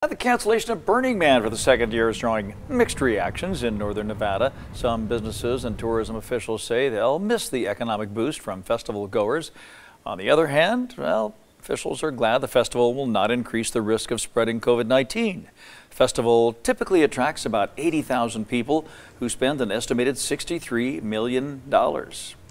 The cancellation of Burning Man for the second year is drawing mixed reactions in northern Nevada. Some businesses and tourism officials say they'll miss the economic boost from festival goers. On the other hand, well, officials are glad the festival will not increase the risk of spreading COVID-19. The festival typically attracts about 80,000 people who spend an estimated $63 million.